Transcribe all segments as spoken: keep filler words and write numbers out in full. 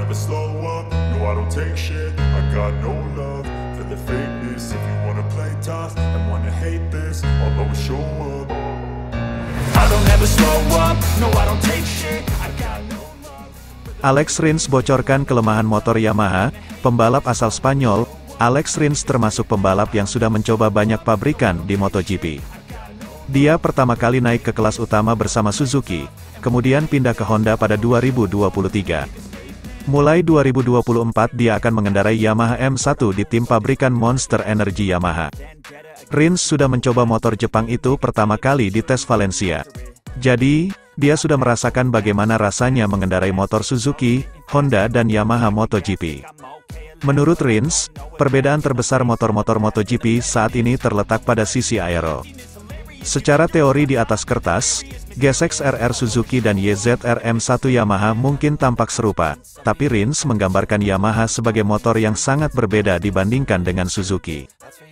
never slow up, no I don't take shit. I got no love for the fakeness. If you wanna play tough and wanna hate this, I'll always show up. I don't ever slow up, no I don't take shit. I got no love. Alex Rins bocorkan kelemahan motor Yamaha. Pembalap asal Spanyol, Alex Rins termasuk pembalap yang sudah mencoba banyak pabrikan di MotoGP. Dia pertama kali naik ke kelas utama bersama Suzuki, kemudian pindah ke Honda pada dua ribu dua puluh tiga. Mulai dua ribu dua puluh empat dia akan mengendarai Yamaha M satu di tim pabrikan Monster Energy Yamaha. Rins sudah mencoba motor Jepang itu pertama kali di tes Valencia. Jadi, dia sudah merasakan bagaimana rasanya mengendarai motor Suzuki, Honda dan Yamaha MotoGP. Menurut Rins, perbedaan terbesar motor-motor MotoGP saat ini terletak pada sisi aero. Secara teori di atas kertas, G S X R R Suzuki dan Y Z R M satu Yamaha mungkin tampak serupa, tapi Rins menggambarkan Yamaha sebagai motor yang sangat berbeda dibandingkan dengan Suzuki.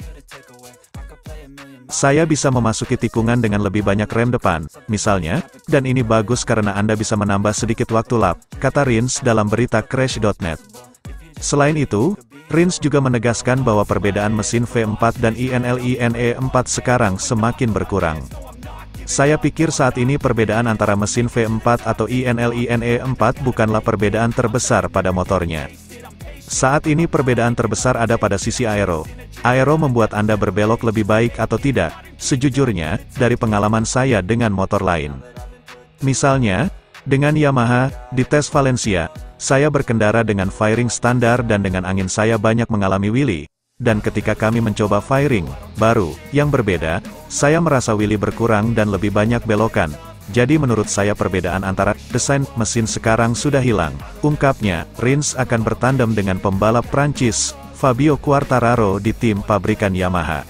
Saya bisa memasuki tikungan dengan lebih banyak rem depan, misalnya, dan ini bagus karena Anda bisa menambah sedikit waktu lap, kata Rins dalam berita Crash dot net. Selain itu, Rins juga menegaskan bahwa perbedaan mesin V empat dan I N L I N E empat sekarang semakin berkurang. Saya pikir saat ini perbedaan antara mesin V empat atau I N L I N E empat bukanlah perbedaan terbesar pada motornya. Saat ini perbedaan terbesar ada pada sisi aero. Aero membuat Anda berbelok lebih baik atau tidak, sejujurnya, dari pengalaman saya dengan motor lain. Misalnya, dengan Yamaha, di tes Valencia, saya berkendara dengan fairing standar dan dengan angin saya banyak mengalami wheelie, dan ketika kami mencoba fairing baru, yang berbeda, saya merasa wheelie berkurang dan lebih banyak belokan. Jadi menurut saya perbedaan antara desain mesin sekarang sudah hilang, ungkapnya. Rins akan bertandem dengan pembalap Prancis, Fabio Quartararo di tim pabrikan Yamaha.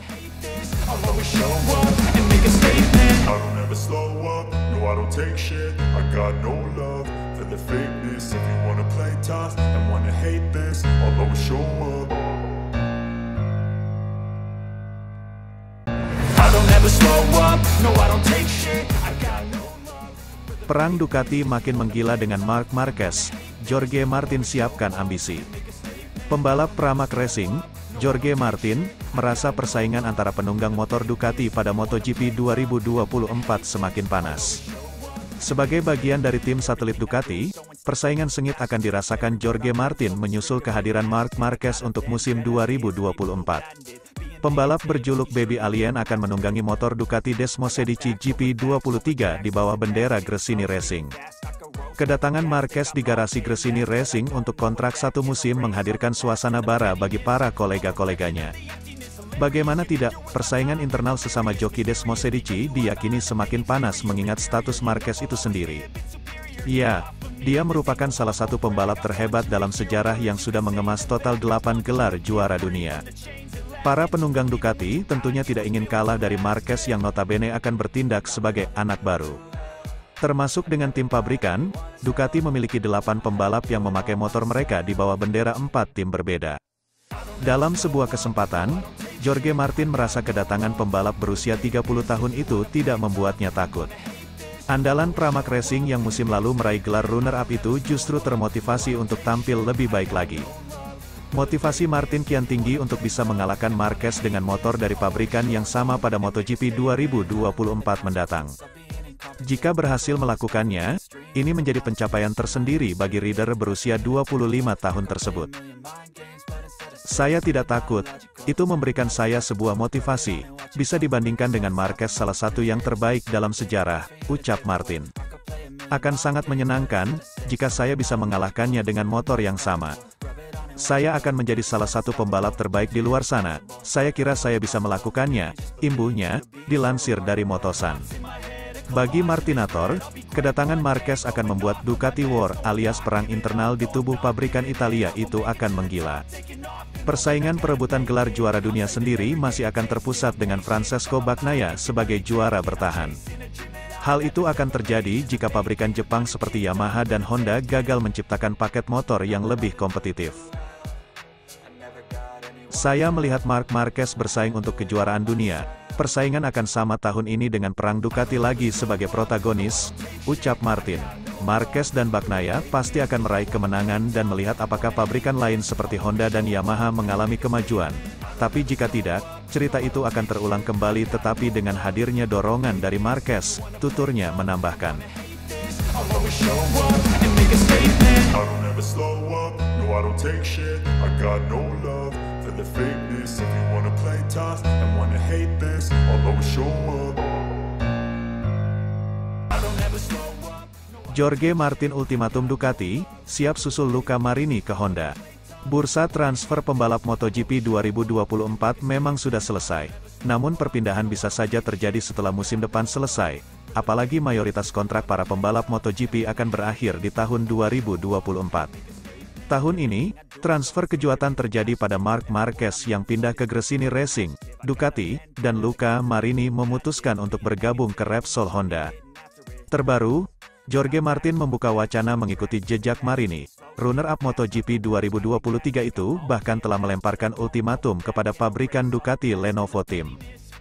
Perang Ducati makin menggila dengan Marc Marquez. Jorge Martin siapkan ambisi. Pembalap Pramac Racing, Jorge Martin, merasa persaingan antara penunggang motor Ducati pada MotoGP dua ribu dua puluh empat semakin panas. Sebagai bagian dari tim satelit Ducati, persaingan sengit akan dirasakan Jorge Martin menyusul kehadiran Marc Marquez untuk musim dua ribu dua puluh empat. Pembalap berjuluk Baby Alien akan menunggangi motor Ducati Desmosedici G P dua puluh tiga di bawah bendera Gresini Racing. Kedatangan Marquez di garasi Gresini Racing untuk kontrak satu musim menghadirkan suasana bara bagi para kolega-koleganya. Bagaimana tidak, persaingan internal sesama joki Desmosedici diyakini semakin panas mengingat status Marquez itu sendiri. Ya, dia merupakan salah satu pembalap terhebat dalam sejarah yang sudah mengemas total delapan gelar juara dunia. Para penunggang Ducati tentunya tidak ingin kalah dari Marquez yang notabene akan bertindak sebagai anak baru. Termasuk dengan tim pabrikan, Ducati memiliki delapan pembalap yang memakai motor mereka di bawah bendera empat tim berbeda. Dalam sebuah kesempatan, Jorge Martin merasa kedatangan pembalap berusia tiga puluh tahun itu tidak membuatnya takut. Andalan Pramac Racing yang musim lalu meraih gelar runner-up itu justru termotivasi untuk tampil lebih baik lagi. Motivasi Martin kian tinggi untuk bisa mengalahkan Marquez dengan motor dari pabrikan yang sama pada MotoGP dua ribu dua puluh empat mendatang. Jika berhasil melakukannya, ini menjadi pencapaian tersendiri bagi rider berusia dua puluh lima tahun tersebut. Saya tidak takut, itu memberikan saya sebuah motivasi, bisa dibandingkan dengan Marquez salah satu yang terbaik dalam sejarah, ucap Martin. Akan sangat menyenangkan, jika saya bisa mengalahkannya dengan motor yang sama. Saya akan menjadi salah satu pembalap terbaik di luar sana, saya kira saya bisa melakukannya, imbuhnya, dilansir dari Motosan. Bagi Martinator, kedatangan Marquez akan membuat Ducati War alias perang internal di tubuh pabrikan Italia itu akan menggila. Persaingan perebutan gelar juara dunia sendiri masih akan terpusat dengan Francesco Bagnaia sebagai juara bertahan. Hal itu akan terjadi jika pabrikan Jepang seperti Yamaha dan Honda gagal menciptakan paket motor yang lebih kompetitif. Saya melihat Marc Marquez bersaing untuk kejuaraan dunia. Persaingan akan sama tahun ini dengan perang Ducati lagi sebagai protagonis, ucap Martin. Marquez dan Bagnaia pasti akan meraih kemenangan dan melihat apakah pabrikan lain seperti Honda dan Yamaha mengalami kemajuan. Tapi jika tidak, cerita itu akan terulang kembali tetapi dengan hadirnya dorongan dari Marquez, tuturnya menambahkan. Jorge Martin ultimatum Ducati, siap susul Luca Marini ke Honda. Bursa transfer pembalap MotoGP dua ribu dua puluh empat memang sudah selesai, namun perpindahan bisa saja terjadi setelah musim depan selesai, apalagi mayoritas kontrak para pembalap MotoGP akan berakhir di tahun dua ribu dua puluh empat. Tahun ini, transfer kejutan terjadi pada Marc Marquez yang pindah ke Gresini Racing, Ducati, dan Luca Marini memutuskan untuk bergabung ke Repsol Honda. Terbaru, Jorge Martin membuka wacana mengikuti jejak Marini. Runner-up MotoGP dua ribu dua puluh tiga itu bahkan telah melemparkan ultimatum kepada pabrikan Ducati Lenovo Team.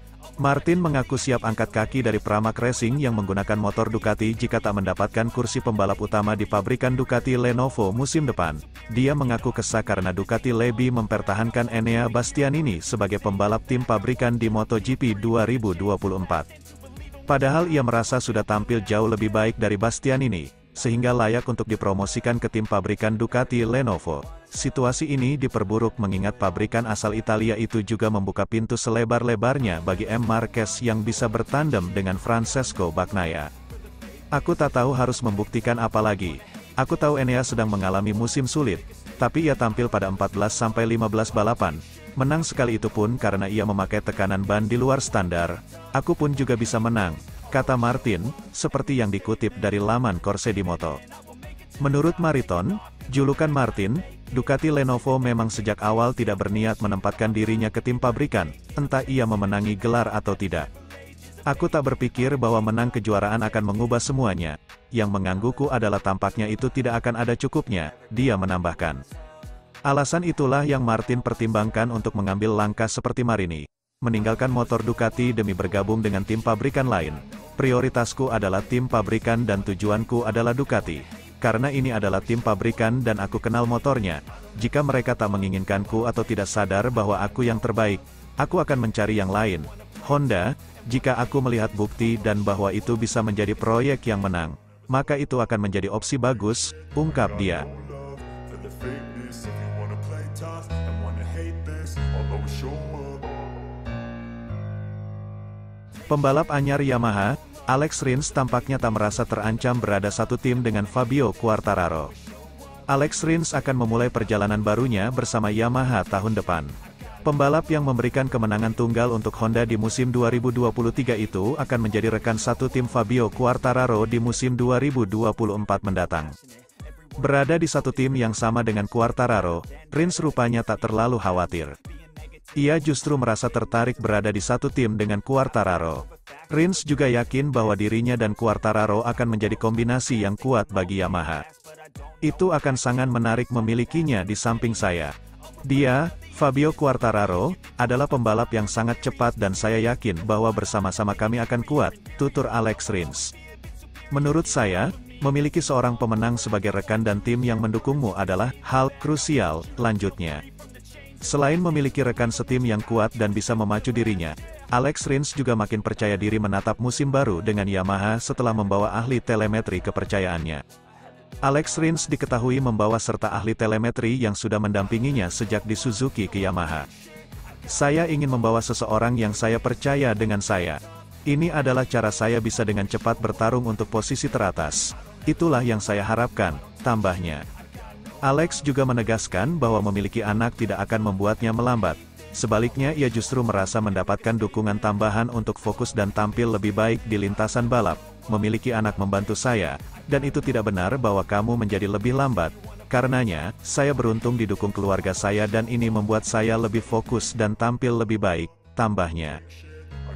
Martin mengaku siap angkat kaki dari Pramac Racing yang menggunakan motor Ducati jika tak mendapatkan kursi pembalap utama di pabrikan Ducati Lenovo musim depan. Dia mengaku kesal karena Ducati lebih mempertahankan Enea Bastianini sebagai pembalap tim pabrikan di MotoGP dua ribu dua puluh empat. Padahal ia merasa sudah tampil jauh lebih baik dari Bastianini, sehingga layak untuk dipromosikan ke tim pabrikan Ducati Lenovo. Situasi ini diperburuk mengingat pabrikan asal Italia itu juga membuka pintu selebar-lebarnya bagi M. Marquez yang bisa bertandem dengan Francesco Bagnaia. Aku tak tahu harus membuktikan apa lagi. Aku tahu Enea sedang mengalami musim sulit, tapi ia tampil pada empat belas sampai lima belas balapan. Menang sekali itu pun karena ia memakai tekanan ban di luar standar. Aku pun juga bisa menang, kata Martin, seperti yang dikutip dari laman Corse di Moto. Menurut Mariton, julukan Martin, Ducati Lenovo memang sejak awal tidak berniat menempatkan dirinya ke tim pabrikan, entah ia memenangi gelar atau tidak. Aku tak berpikir bahwa menang kejuaraan akan mengubah semuanya. Yang menggangguku adalah tampaknya itu tidak akan ada cukupnya, dia menambahkan. Alasan itulah yang Martin pertimbangkan untuk mengambil langkah seperti Marini, meninggalkan motor Ducati demi bergabung dengan tim pabrikan lain. Prioritasku adalah tim pabrikan dan tujuanku adalah Ducati. Karena ini adalah tim pabrikan dan aku kenal motornya. Jika mereka tak menginginkanku atau tidak sadar bahwa aku yang terbaik, aku akan mencari yang lain. Honda, jika aku melihat bukti dan bahwa itu bisa menjadi proyek yang menang, maka itu akan menjadi opsi bagus, ungkap dia. Pembalap anyar Yamaha, Alex Rins tampaknya tak merasa terancam berada satu tim dengan Fabio Quartararo. Alex Rins akan memulai perjalanan barunya bersama Yamaha tahun depan. Pembalap yang memberikan kemenangan tunggal untuk Honda di musim dua ribu dua puluh tiga itu akan menjadi rekan satu tim Fabio Quartararo di musim dua ribu dua puluh empat mendatang. Berada di satu tim yang sama dengan Quartararo, Rins rupanya tak terlalu khawatir. Ia justru merasa tertarik berada di satu tim dengan Quartararo. Rins juga yakin bahwa dirinya dan Quartararo akan menjadi kombinasi yang kuat bagi Yamaha. Itu akan sangat menarik memilikinya di samping saya. Dia, Fabio Quartararo, adalah pembalap yang sangat cepat dan saya yakin bahwa bersama-sama kami akan kuat, tutur Alex Rins. Menurut saya, memiliki seorang pemenang sebagai rekan dan tim yang mendukungmu adalah hal krusial, lanjutnya. Selain memiliki rekan setim yang kuat dan bisa memacu dirinya, Alex Rins juga makin percaya diri menatap musim baru dengan Yamaha setelah membawa ahli telemetri kepercayaannya. Alex Rins diketahui membawa serta ahli telemetri yang sudah mendampinginya sejak di Suzuki ke Yamaha. Saya ingin membawa seseorang yang saya percaya dengan saya. Ini adalah cara saya bisa dengan cepat bertarung untuk posisi teratas. Itulah yang saya harapkan, tambahnya. Alex juga menegaskan bahwa memiliki anak tidak akan membuatnya melambat. Sebaliknya ia justru merasa mendapatkan dukungan tambahan untuk fokus dan tampil lebih baik di lintasan balap. Memiliki anak membantu saya, dan itu tidak benar bahwa kamu menjadi lebih lambat. Karenanya, saya beruntung didukung keluarga saya dan ini membuat saya lebih fokus dan tampil lebih baik, tambahnya.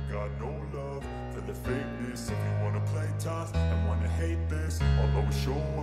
Show